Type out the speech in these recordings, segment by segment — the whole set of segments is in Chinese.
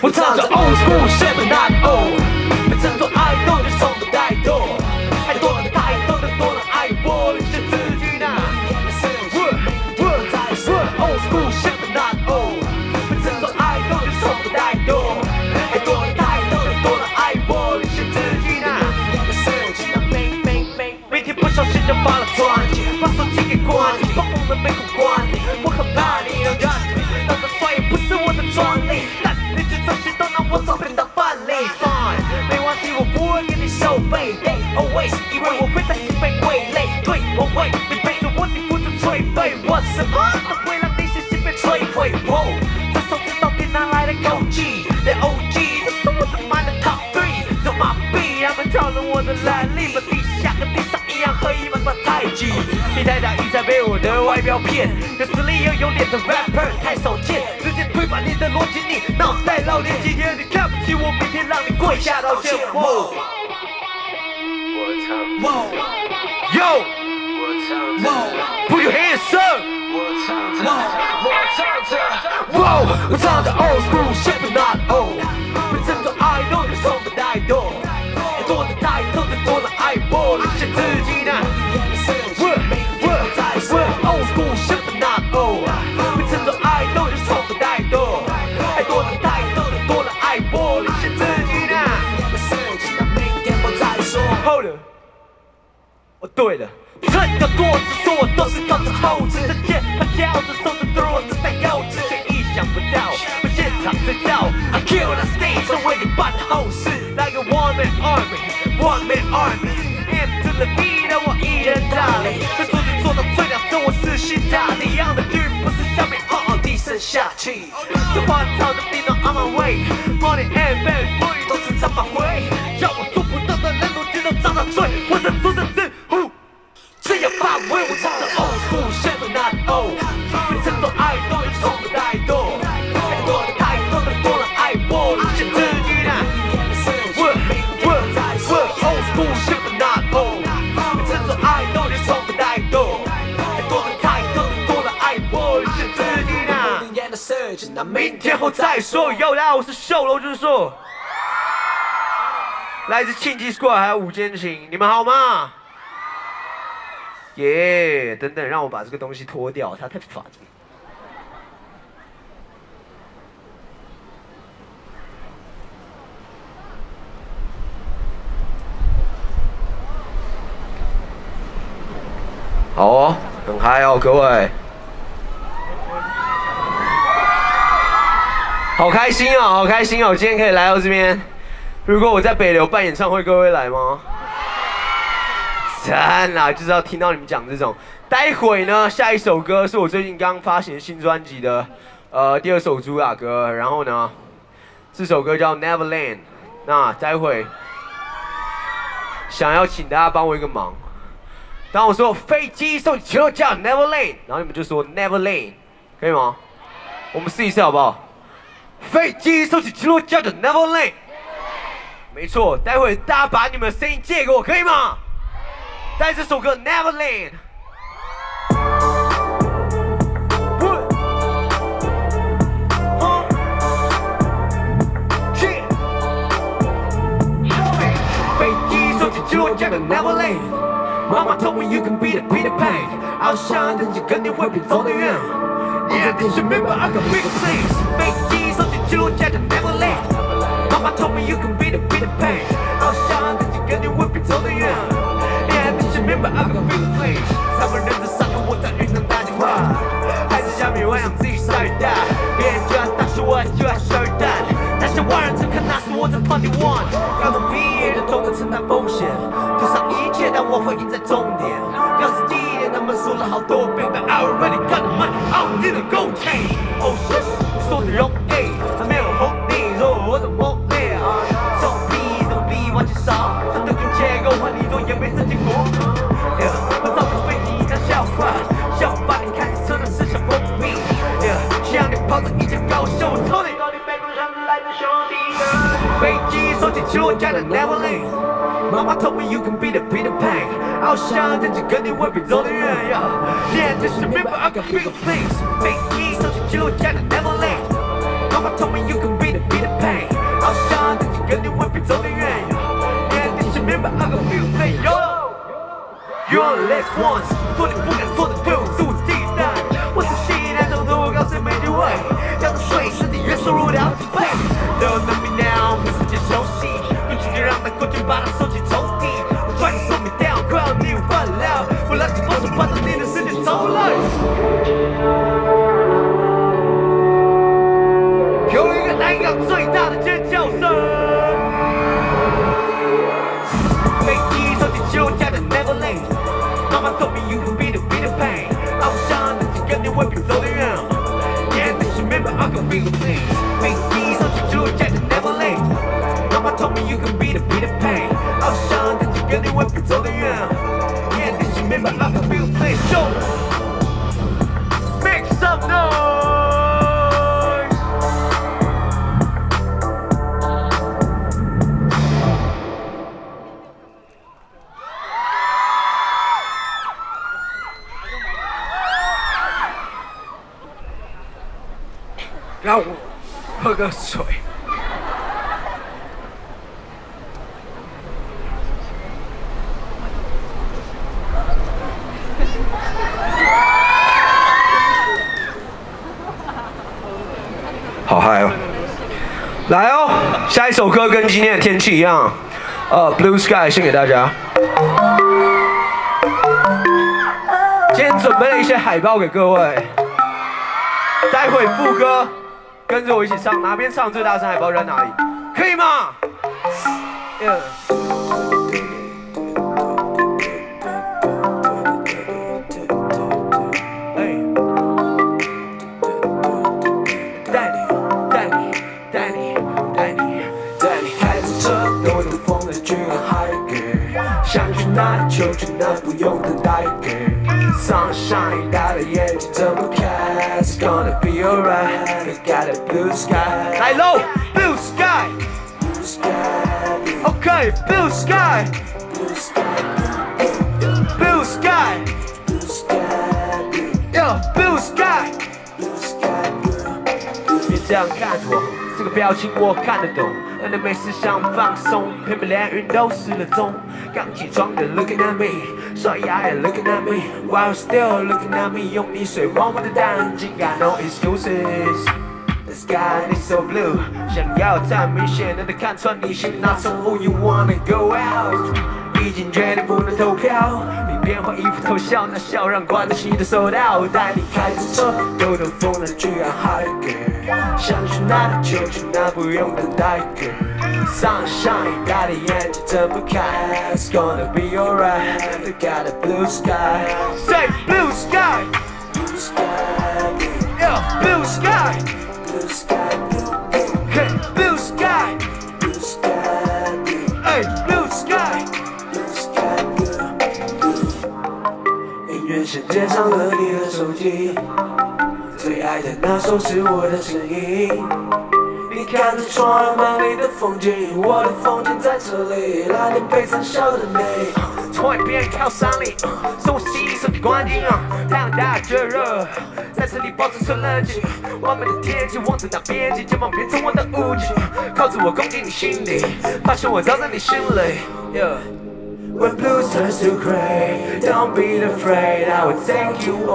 我唱着 old school shit but not old， 被称作爱豆就从不怠惰，爱多的太多的多了爱我，理解自己呢。old school shit but not old， 被称作爱豆就从不怠惰，爱多的太多的多了爱我，理解自己呢。每天不小心就发了传，把手机给关，把红的没空关，我很怕你让人让他帅也不是我的专利，但你只专心都拿我照片当范例。Fine， 没关系，我不会给你收费。Always 以为我会在心被归类，对我会，你背着我，你付出催泪，我什么都会让你心被摧毁。这手指到底哪来的勇气？连 OG 都是我的班的 Top 3，就麻痹他们讨论我的能力，把地下跟地上一样和一般般太极。你太大意才被我的外表骗，有实力又有脸的 rapper 太少见，直接推翻你的逻辑，你脑袋老练，今天你看不起我，明天让你跪下道歉。Yo， Put your hands up。我唱着 old school shit but not old， 被称作爱豆就从不怠惰，爱多的太多的多了爱我，理解自己呢。old school shit but not old， 被称作爱豆就从不怠惰，爱多的太多的多了爱我，理解自己呢。Hold up， 哦对了。这个多子说我都是靠着后置的键盘跳着手的对我自带幼稚，却意想不到我现场知道 I kill the stage， 我为你办后事，来个 one man army，one man army，M to the B 的我一人大力，这出去做到最了，这我死心塌地，一样的剧不是下面好低声下气，这话唱的地道 on my way，money and fame， 所以都时常返回，叫我做不到的人都知道遭到罪，我忍住的字。只要发威，我唱着 old school shit but not old， 被称作爱豆也从不怠惰，爱多的太多的多了爱我，理解自己呢。old school shit but not old， 被称作爱豆也从不怠惰，爱多的太多的多了爱我，理解自己呢。那明天后再说。有啦，我是秀楼之树，来自庆记 squad 还有五间情，你们好吗？耶！等等，让我把这个东西脱掉，它太烦了。好哦，很嗨哦，各位，好开心哦，好开心哦！今天可以来到这边。如果我在北流办演唱会，各位来吗？赞啦，就是要听到你们讲这种。待会呢，下一首歌是我最近刚发行新专辑的第二首主打歌，然后呢，这首歌叫 Neverland。那待会想要请大家帮我一个忙，当我说飞机送你球叫 Neverland， 然后你们就说 Neverland， 可以吗？我们试一次好不好？飞机送你球叫 Neverland， 没错，待会大家把你们的声音借给我，可以吗？带这首歌 Neverland。飞机手机记录家的 Neverland， 妈妈 told me you can be the Peter Pan， 翱翔天际肯定会比走得远。Yeah， 你是明白 I got bigger things。飞机手机记录家的 Neverland， 妈妈 told me you can be the Peter Pan， 翱翔天际肯定会比走得远。明白 I got bigger things， 他们认真上课，我在云南打电话，还是下面我想自己晒大，别人就要大叔，我就要12蛋，那些万人曾看那是我在21，高中毕业的都能承担风险，赌上一切，但我会赢在终点。要是第一年，他们说了好多遍 ，But I already got the money， I don't need a gold chain。Oh shit， 你说的容易，还没有红利，说我的猛烈，手臂手臂往前扫，他都跟结构换你做也没这结果。我造成飞机当笑话，笑把你开车的是小疯逼。像你跑着一架高秀，我抽你到底背后上来的兄弟。飞机手机起落架的 Neverland， 妈妈 told me you can be the Peter Pan， 翱翔天际肯定会比走得远。年轻时 remember I got bigger things。飞机手机起落架的 Neverland， 妈妈 told me you can be the Peter Pan， once， 做你不敢做的 do， 肆无忌惮。我是西南中途，告谁没机会，这样的水是你月收入的好几倍。Don't know me now， 我世界熟悉，用情绪让它过去，把它收进抽屉。我抓你送你 down， 快要你无法料，我让你放手，把到你的世界重来。有一个南港最大的尖叫声。飞机走进旧家的 Neverland， 妈妈 told me you can be the pain， 翱翔的几个年会比走得远。眼底是明白 I can be the pain。飞机走进旧家的 Neverland， 妈妈 told me you can be the pain， 翱翔的几个年会比走得远。眼底是明白 I can be the pain。So make some noise。让我喝个水。好嗨哦！来哦，下一首歌跟今天的天气一样，Blue Sky 献给大家。今天准备了一些海报给各位，待会副歌。跟着我一起唱，哪边唱最大声，海报在哪里？可以吗？带你开着车，兜着风的去看海歌，想去哪里就去哪，不用等待。Sunshine 大的眼睛睁不开 ，It's gonna be alright. I got a blue sky. 来喽 ，Blue sky. Blue sky. OK, blue sky. Blue sky. Blue sky. Blue sky. Yo, blue sky. Blue sky. 别这样看着我，这个表情我看得懂。而你每次想放松，偏偏连云都失了踪。刚起床的 looking at me， 刷牙也 looking at me， while still looking at me， 用你水汪汪的大眼睛 ，got no excuses。The sky is so blue， 想要再明显的看穿你心那种 ，Oh you wanna go out？ 已经决定不能投票，你变换衣服偷笑，那笑让管得起的收到。带你开着车，兜兜风的去看海歌，想去哪里就去哪，不用等待。Sunshine 大的眼睛睁不开 ，It's gonna be alright. We got a blue sky. Say blue sky. Blue sky. Yeah, blue sky. Blue sky. Hey, blue sky. Blue sky. Hey, blue sky. Blue sky. 音乐声接上了你的手机，最爱的那首是我的声音。你看着窗外美丽的风景，我的风景在这里，来点悲惨笑的你。从海边靠山里，送我洗手的关境，太阳大热热，在这里保持纯冷静。完美的天气，望着那边际，肩膀变成我的武器，靠着我攻进你心底，发现我早在你心里。When blue turns to gray, don't be afraid, I will take you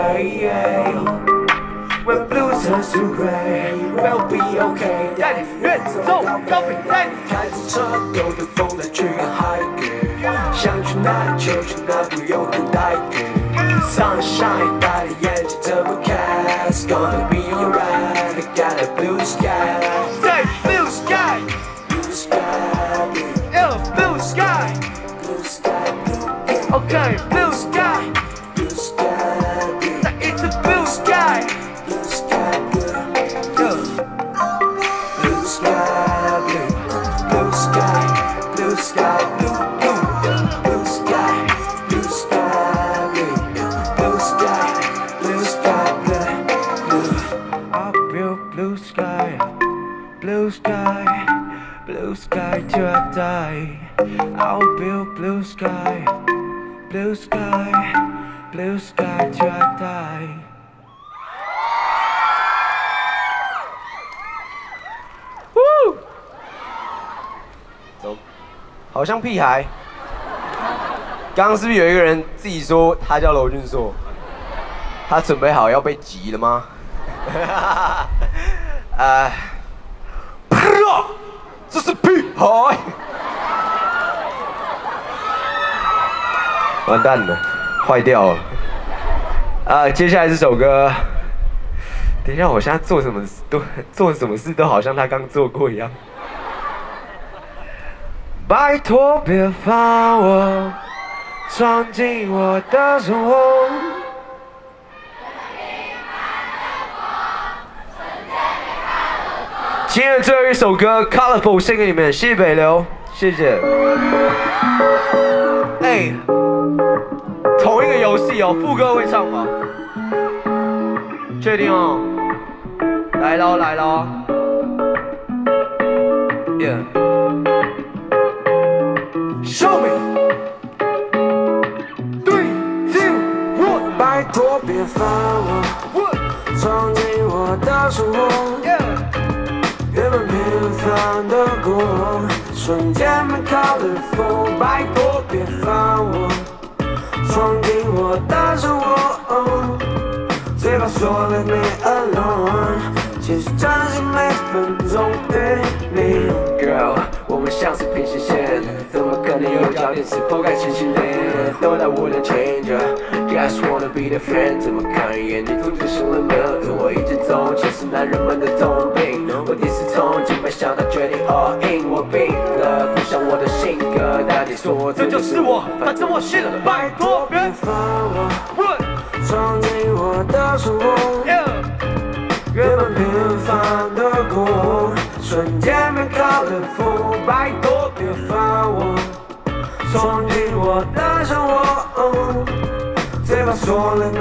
away.When blue turns to gray, we'll be okay. 带你远走高飞，带你开着车，兜着风来去看海歌，想去哪里就去哪，不用等待。Sunshine 大的眼睛睁不开 ，It's gonna be alright. I got a blue sky. Say blue sky, blue sky, yeah, blue sky, blue sky, okay, blue sky, blue sky, it's a blue sky.Blue sky, blue, blue sky, blue, blue sky, blue sky, blue, blue, blue sky, blue sky, blue, blue sky, blue sky, blue, blue. I build blue sky, blue sky, blue sky till I die. I'll build blue sky, blue sky, blue sky till I die.走，好像屁孩。 刚刚是不是有一个人自己说他叫娄俊硕？他准备好要被急了吗？这是屁孩！完蛋了，坏掉了。接下来这首歌，等一下，我现在做什么事都好像他刚做过一样。拜托别放我闯进我的生活。今天的最后一首歌《Colorful》献给你们，谢谢北流，谢谢。同一个游戏哦，副歌会唱吗？确定哦？来喽，来喽 ！Yeah， Show me。3、2、1，拜托别放我闯进我的生活。原本平凡的过，瞬间变 colorful， 拜托别放我闯进我的生活。嘴巴说了没 alone， 其实真心每分钟对你。Girl， 我们像是平行线，怎么可能有焦点是破开前心链？都在我的 changer。Just wanna be the friend， 怎么看一眼你终究成了呢？跟我一直走，却是男人们的通病。我第四从今没想到决定 all in， 我病了，不像我的性格。大家说这就是我，反正我信了。拜托别放我闯进我的生活。原本平凡的过，瞬间变 colorful， 拜托别放我闯进我的生活。嘴巴说了没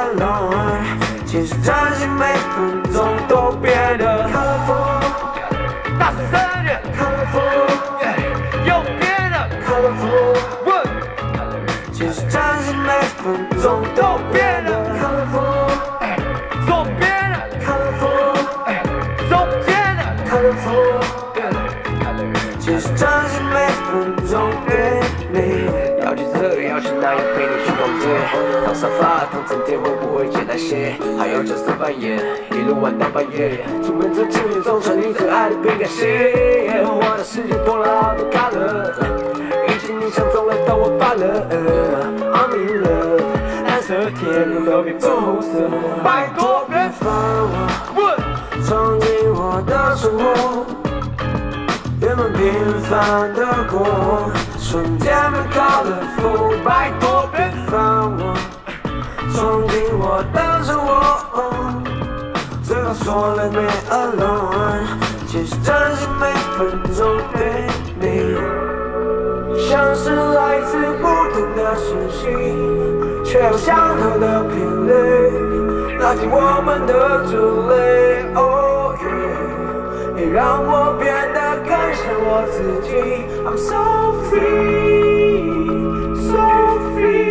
alone， 其实真心每分钟都变得 colorful， 大声点 colorful， 又变得 colorful， 其实真心每分钟都变得 colorful， 左边的 colorful， 中间的 colorful， 其实真心每分钟对你。要去这个，要去那，要陪你去逛街。躺沙发，躺整天会不会简单些？还有角色扮演，一路玩到半夜。出门在情侣中穿你最爱的饼干鞋。我的世界多了好多 color， 一起你想中了，但我犯了。I'm in love， 蓝色天空都变粉红色。拜托别放我闯进我的生活。原本平凡的过，瞬间变 colorful， 拜托别放我闯进我的生活。嘴巴说了没 alone， 其实真心每分钟对你。像是来自不同的星星，却有相同的频率，拉近我们的距离。Oh yeah， 也让我变得更像我自己。I'm so free, so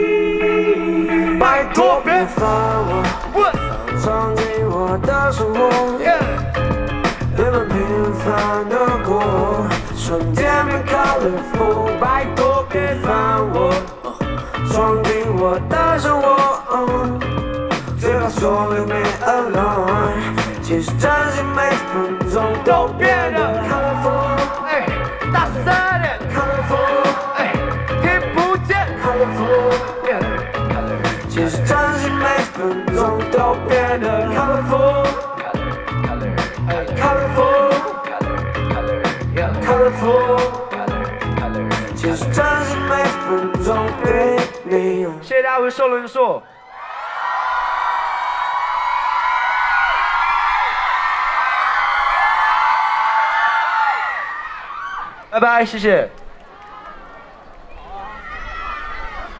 free。拜托别放我闯进我的生活。原本平凡的过，瞬间变 colorful。拜托别放我闯进我的生活。嘴巴说了没 alone， 其实真心每分钟都变得 colorful， 大声点 colorful， 听不见 colorful， 其实真心每分钟都变得 colorful， colorful， colorful， 其实真心每分钟对你。谢谢大家，我是瘦伦硕。拜拜，谢谢。